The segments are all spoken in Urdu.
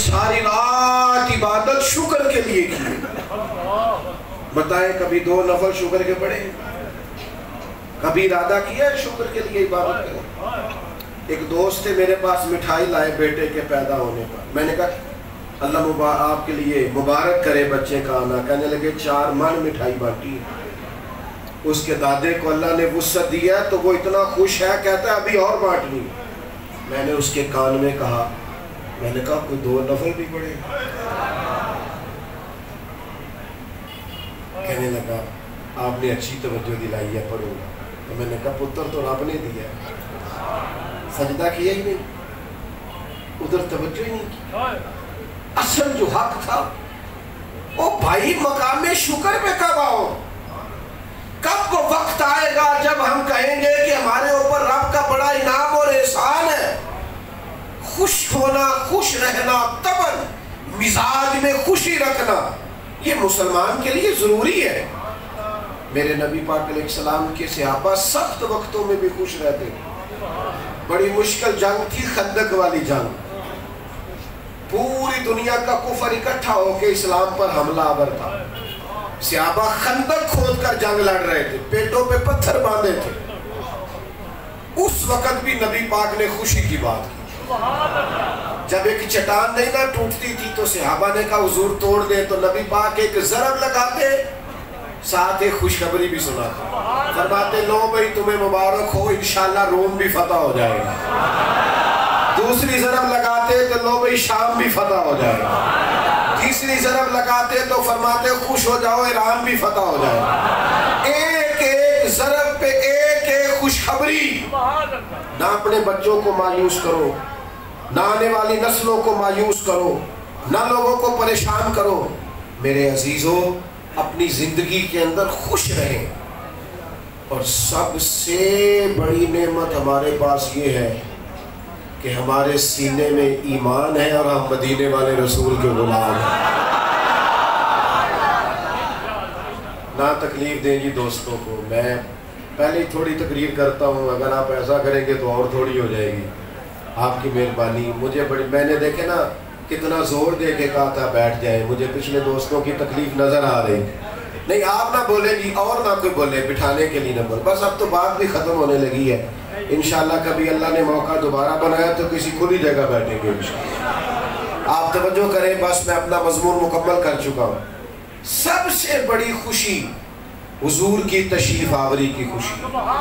ساری رات عبادت شکر کے لیے کی. بتائیں کبھی 2 نفل شکر کے پڑھے؟ کبھی ارادہ کیا ہے شکر کے لیے عبادت کریں؟ ایک دوست تھے میرے پاس، مٹھائی لائے بیٹے کے پیدا ہونے پر. میں نے کہا اللہ آپ کے لیے مبارک کرے بچے کا آنا. کہنے لگے 4 من مٹھائی بانٹی. اس کے دادے کو اللہ نے وسعت دیا تو وہ اتنا خوش ہے، کہتا ہے ابھی اور بانٹنی. میں نے اس کے کان میں کہا، میں نے کہا کوئی 2 نفل بھی پڑھے. کہنے لگا آپ نے اچھی توجہ دلائی ہے، پڑھوں گا. تو میں نے کہا پتر تو رب نے دیا ہے، سجدہ کیا ہی نہیں، ادھر توجہ ہی نہیں کی. اصل جو حق تھا وہ بھائی مقام شکر پہ کب آؤ؟ کب وہ وقت آئے گا جب ہم کہیں گے کہ ہمارے اوپر رب کا بڑا انعام اور احسان ہے. خوش ہونا، خوش رہنا، طبعاً مزاج میں خوشی رکھنا یہ مسلمان کے لیے ضروری ہے. میرے نبی پاک علیہ السلام کے صحابہ سخت وقتوں میں بھی خوش رہتے. بڑی مشکل جنگ تھی خندق والی جنگ. پوری دنیا کا کفر اکٹھا ہو کے اسلام پر حملہ آور تھا. صحابہ خندق کھود کر جنگ لڑ رہے تھے، پیٹوں پہ پتھر باندھے تھے. اس وقت بھی نبی پاک نے خوشی کی بات کی. جب ایک چٹان نہیں نہ ٹوٹتی تھی تو صحابہ نے کہا حضور توڑ دیں، تو نبی پاک ایک ضرب لگاتے، ساتھ ایک خوشخبری بھی سناتے. فرماتے لو بھائی تمہیں مبارک ہو، انشاءاللہ روم بھی فتح ہو جائے گا. دوسری ضرب لگاتے تو لو بھائی شام بھی فتح ہو جائے گا. تیسری ضرب لگاتے تو فرماتے خوش ہو جاؤ ایران بھی فتح ہو جائے گا. ایک ایک ضرب پہ ایک ایک خوشخبری. نہ اپنے بچوں کو مایوس کرو، نہ آنے والی نسلوں کو مایوس کرو، نہ لوگوں کو پریشان کرو. میرے عزیزوں اپنی زندگی کے اندر خوش رہیں. اور سب سے بڑی نعمت ہمارے پاس یہ ہے کہ ہمارے سینے میں ایمان ہے اور ہم مدینے والے رسول کے غلام ہیں. نہ تکلیف دیں جی دوستوں کو. میں پہلے ہی تھوڑی تقریر کرتا ہوں، اگر آپ ایسا کریں گے تو اور تھوڑی ہو جائے گی. آپ کی مہربانی. مجھے بڑی، میں نے دیکھے نا کتنا زور دے کے کہا تھا بیٹھ جائیں. مجھے پچھلے دوستوں کی تکلیف نظر آ رہی. نہیں آپ نہ بولیں جی، اور نہ کوئی بولے، بٹھانے کے لیے نہ بول. بس اب تو بات بھی ختم ہونے لگی ہے. انشاءاللہ کبھی اللہ نے موقع دوبارہ بنایا تو کسی کھلی جگہ بیٹھیں گے انشاءاللہ. آپ توجہ کریں، بس میں اپنا مضمون مکمل کر چکا ہوں. سب سے بڑی خوشی حضور کی تشریف آوری کی خوشی.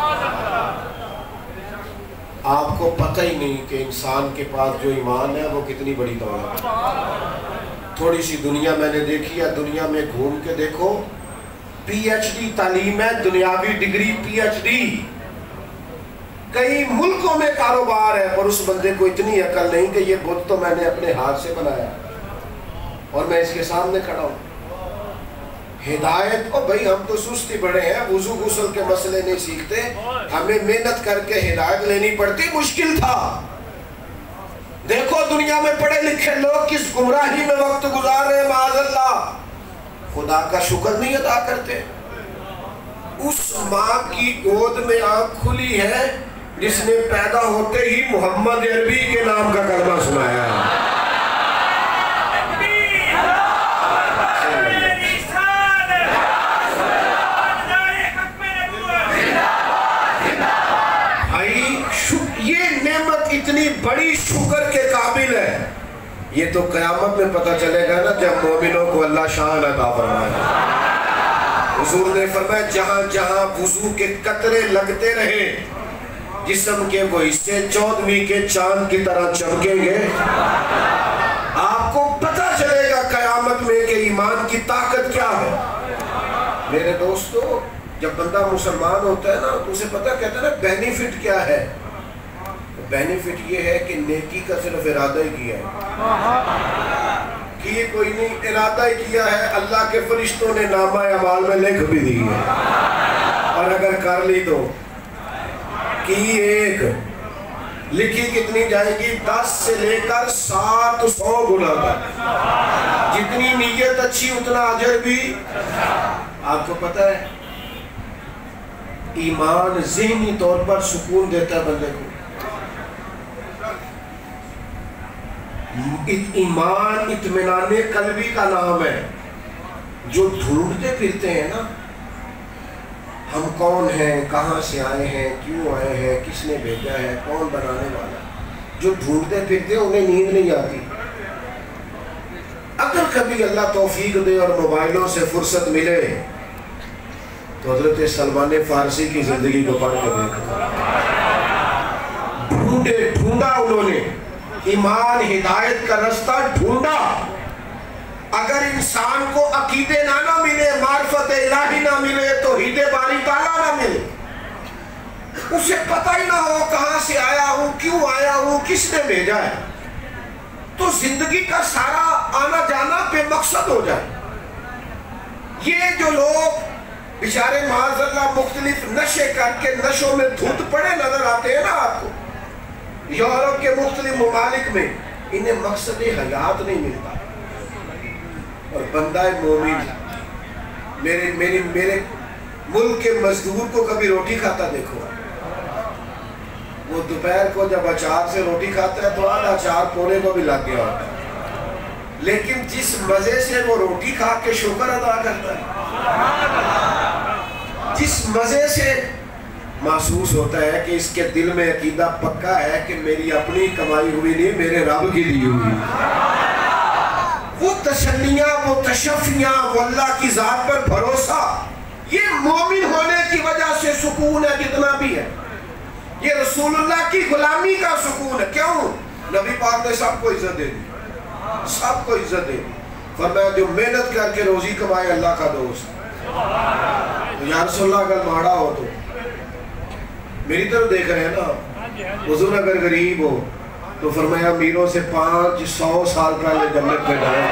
آپ کو پتہ ہی نہیں کہ انسان کے پاس جو ایمان ہے وہ کتنی بڑی دولت ہے. تھوڑی سی دنیا میں نے دیکھی ہے، دنیا میں گھوم کے دیکھو، پی ایچ ڈی تعلیم ہے، دنیاوی ڈگری پی ایچ ڈی. کئی ملکوں میں کاروبار ہے، اور اس بندے کو اتنی عقل نہیں کہ یہ بت تو میں نے اپنے ہاتھ سے بنایا اور میں اس کے سامنے کھڑا ہوں. ہدایت، اور بھائی ہم تو سستی بڑے ہیں، وضو غسل کے مسئلے نہیں سیکھتے، ہمیں محنت کر کے ہدایت لینی پڑتی. مشکل تھا. دیکھو دنیا میں پڑھے لکھے لوگ کس گمراہی میں وقت گزار رہے ہیں. معاذ اللہ خدا کا شکر نہیں ادا کرتے. اس ماں کی گود میں آنکھ کھلی ہے جس نے پیدا ہوتے ہی محمد عربی کے نام کا کلمہ سنایا ہے. اتنی بڑی شکر کے قابل ہے. یہ تو قیامت میں پتہ چلے گا نا جب مومنوں کو اللہ شان عطا فرمائے. حضور نے فرمایا جہاں جہاں وضو کے قطرے لگتے رہے جسم کے وہ حصے 14ویں کے چاند کی طرح چمکیں گے. آپ کو پتہ چلے گا قیامت میں کہ ایمان کی طاقت کیا ہے. میرے دوستو جب بندہ مسلمان ہوتا ہے نا تو اسے پتہ کہتا ہے نا بینیفٹ کیا ہے. بینیفٹ یہ ہے کہ نیکی کا صرف ارادہ ہی کیا ہے. کیے کوئی نہیں، ارادہ ہی کیا ہے. اللہ کے فرشتوں نے نامہ اعمال میں لکھ بھی دی ہے، اور اگر کر لی تو کی ایک لکھی کتنی جائے گی؟ 10 سے لے کر 700 گنا تک. جتنی نیت اچھی اتنا اجر بھی. آپ کو پتہ ہے ایمان ذہنی طور پر سکون دیتا ہے بندے کو. ایمان اطمینان قلبی کا نام ہے. جو ڈھونڈتے پھرتے ہیں نا ہم کون ہیں, کہاں سے آئے ہیں, کیوں آئے ہیں, کس نے بھیجا ہے, کون بنانے والا, جو ڈھونڈتے پھرتے ہیں انہیں نیند نہیں آتی. اگر کبھی اللہ توفیق دے اور موبائلوں سے فرصت ملے تو حضرت سلمان فارسی کی زندگی کو پڑھ کے دیکھا. ڈھونڈا انہوں نے ایمان ہدایت کا رستہ ڈھونڈا. اگر انسان کو عقیدے نہ ملے, معرفت الہی نہ ملے, توحید باری تعالیٰ نہ ملے, اسے پتہ ہی نہ ہو کہاں سے آیا ہوں, کیوں آیا ہوں, کس نے بھیجا ہے, تو زندگی کا سارا آنا جانا بے مقصد ہو جائے. یہ جو لوگ بیچارے معاذ اللہ مختلف نشے کر کے نشوں میں دھت پڑے نظر آتے ہیں نا آپ کو, یورپ کے مختلف ممالک میں, انہیں مقصد حیات نہیں ملتا. اور بندہ مومن میرے ملک کے مزدور کو کبھی روٹی کھاتا دیکھو, وہ دوپہر کو جب اچار سے روٹی کھاتا ہے تو آدھا اچار پونے کو بھی لگ گیا ہوتا ہے, لیکن جس مزے سے وہ روٹی کھا کے شکر ادا کرتا ہے, جس مزے سے محسوس ہوتا ہے کہ اس کے دل میں عقیدہ پکا ہے کہ میری اپنی کمائی ہوئی نہیں, میرے رب کی دی ہوئی, وہ تسلیاں, وہ تشفیاں, وہ اللہ کی ذات پر بھروسہ, یہ مومن ہونے کی وجہ سے سکون ہے جتنا بھی ہے. یہ رسول اللہ کی غلامی کا سکون ہے. کیوں؟ نبی پاک نے سب کو عزت دے دی, سب کو عزت دے دی. فرمایا جو محنت کر کے روزی کمائے اللہ کا دوست. یا رسول اللہ اگر ماڑا ہو تو میری طرف دیکھ رہے ہیں نا, حضور اگر غریب ہو تو فرمایا امیروں سے 500 سال پہلے جنت میں جائے.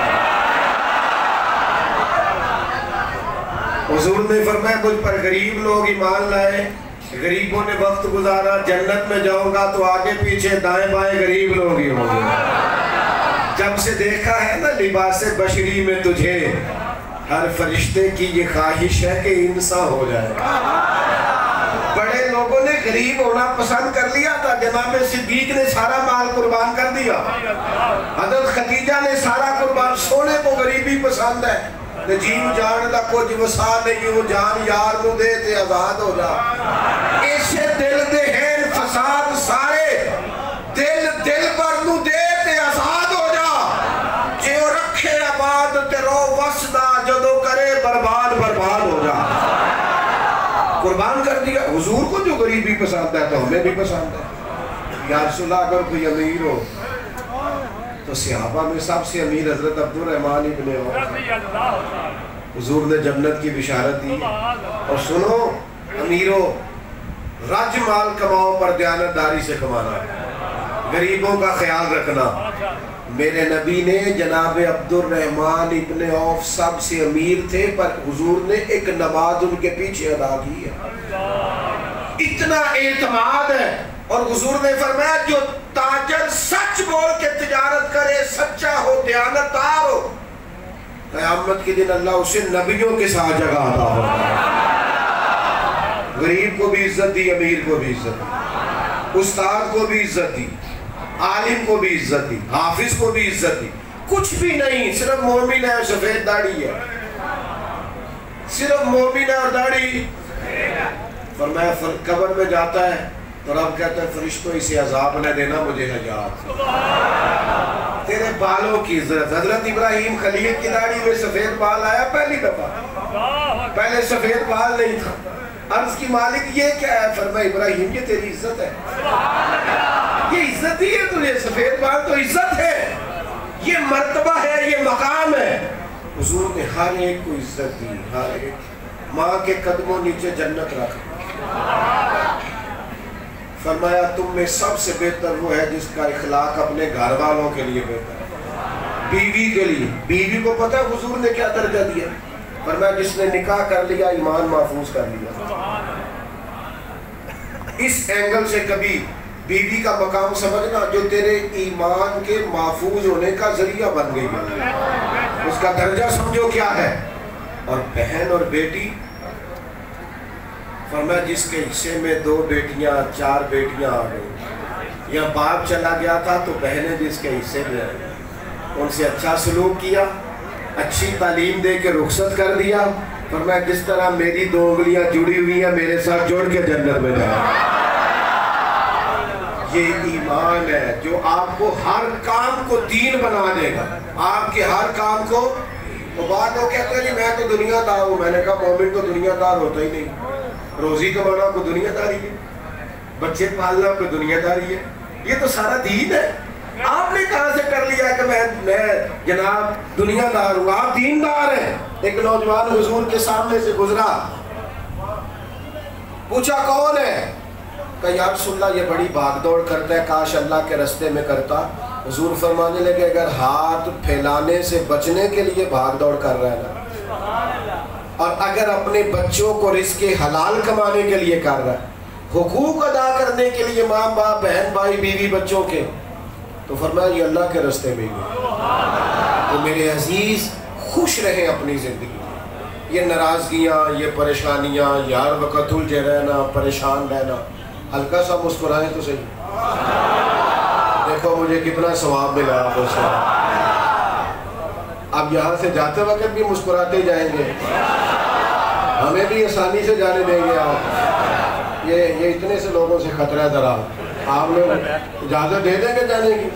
حضور نے فرمایا مجھ پر غریب لوگ ایمان لائے, غریبوں نے وقت گزارا, جنت میں جاؤں گا تو آگے پیچھے دائیں بائیں غریب لوگ ہی ہوں گے. جب سے دیکھا ہے نا لباس بشری میں تجھے, ہر فرشتے کی یہ خواہش ہے کہ انسان ہو جائے. بڑے لوگوں نے غریب ہونا پسند کر لیا تھا. جناب صدیق نے سارا مال قربان کر دیا, حضرت خدیجہ نے سارا قربان. سونے کو غریبی پسند ہے. جیو جان دا کچھ وسا نہیں, وہ جان یار نو دے تے آزاد ہو جا. ایسے دل دے ہیں فساد سارے, دل پر نو دے تے آزاد ہو جا. جیو رکھے آباد تے رو وسدا, جدو کرے برباد ہو جا. قربان کر دیا. حضور کو جو غریبی پسند ہے تو ہمیں بھی پسند ہے. یا رسول اللہ اگر کوئی امیر ہو تو صحابہ میں سب سے امیر حضرت عبد الرحمن ابن عوف. حضور نے جنت کی بشارت دی. اور سنو امیروں, رج مال کماؤ پر دیانتداری سے کمانا, غریبوں کا خیال رکھنا. میرے نبی نے جناب عبد الرحمن ابن عوف سب سے امیر تھے, پر حضور نے ایک نماز ان کے پیچھے ادا کی ہے. اتنا اعتماد ہے. اور حضور نے فرمایا جو تاجر سچ بول کے تجارت کرے, سچا ہو, دیانتدار ہو, قیامت کے دن اللہ اسے نبیوں کے ساتھ جگہ عطا ہوگا. غریب کو بھی عزت دی, امیر کو بھی عزت دی, استاد کو بھی عزت دی, عالم کو بھی عزت دی, حافظ کو بھی عزت دی. کچھ بھی نہیں, صرف مومن ہے, سفید داڑھی ہے, صرف مومن ہے اور داڑھی. فرمایا قبر میں جاتا ہے تو رب کہتا ہے فرشتوں اسے عذاب نہ دینا, مجھے نجات. تیرے بالوں کی عزت. حضرت ابراہیم خلیل کی داڑھی میں سفید بال آیا پہلی دفعہ, پہلے سفید بال نہیں تھا. عرض کی مالک یہ کیا ہے؟ فرمایا ابراہیم یہ تیری عزت ہے, یہ عزت ہی ہے تجھے. سفید بال تو عزت ہے, یہ مرتبہ ہے, یہ مقام ہے. حضور نے ہر ایک کو عزت دی, ہر ایک. ماں کے قدموں نیچے جنت رکھ. فرمایا تم میں سب سے بہتر وہ ہے جس کا اخلاق اپنے گھر والوں کے لیے بہتر ہے, بیوی کے لیے. بیوی کو پتہ ہے حضور نے کیا درجہ دیا؟ فرمایا جس نے نکاح کر لیا ایمان محفوظ کر لیا. اس اینگل سے کبھی بیوی کا مقام سمجھنا جو تیرے ایمان کے محفوظ ہونے کا ذریعہ بن گئی ہے, اس کا درجہ سمجھو کیا ہے. اور بہن اور بیٹی, فرمایا جس کے حصے میں 2 بیٹیاں 4 بیٹیاں آ گئی, یا باپ چلا گیا تھا تو بہنیں جس کے حصے میں آ گئی. ان سے اچھا سلوک کیا، اچھی تعلیم دے کے رخصت کر دیا، فرمایا جس طرح میری 2 انگلیاں جڑی ہوئی ہیں میرے ساتھ جوڑ کے جنت میں جائے۔ یہ ایمان ہے جو آپ کو ہر کام کو دین بنا دے گا، آپ کے ہر کام کو۔ تو بعد لوگ کہتے ہیں جی میں تو دنیا دار ہوں، میں نے کہا مومن تو دنیا دار ہوتا ہی نہیں، روزی کمانا کوئی دنیا داری ہے، بچے پالنا کوئی دنیا داری ہے، یہ تو سارا دین ہے۔ آپ نے کہاں سے کر لیا کہ میں جناب دنیا دار ہوں؟ آپ دین دار ہیں۔ ایک نوجوان حضور کے سامنے سے گزرا، پوچھا کون ہے؟ کہ یا رسول اللہ یہ بڑی بھاگ دوڑ کرتا ہے، کاش اللہ کے رستے میں کرتا۔ حضور فرمانے لگے اگر ہاتھ پھیلانے سے بچنے کے لیے بھاگ دوڑ کر رہا ہے نا، اور اگر اپنے بچوں کو رزق حلال کمانے کے لیے کر رہا ہے، حقوق ادا کرنے کے لیے ماں باپ بہن بھائی بیوی بچوں کے، تو فرمایا یہ اللہ کے رستے میں ہی ہے۔ تو میرے عزیز خوش رہیں اپنی زندگی میں، یہ ناراضگیاں، یہ پریشانیاں، یار وقت الجھے رہنا، پریشان رہنا، ہلکا سا مسکرائیں تو صحیح، دیکھو مجھے کتنا ثواب ملا آپ کو۔ اب یہاں سے جاتے وقت بھی مسکراتے جائیں گے، ہمیں بھی آسانی سے جانے دیں گے آپ؟ یہ اتنے سے لوگوں سے خطرہ ہے ذرا، آپ لوگ اجازت دے دیں گے جانے کی؟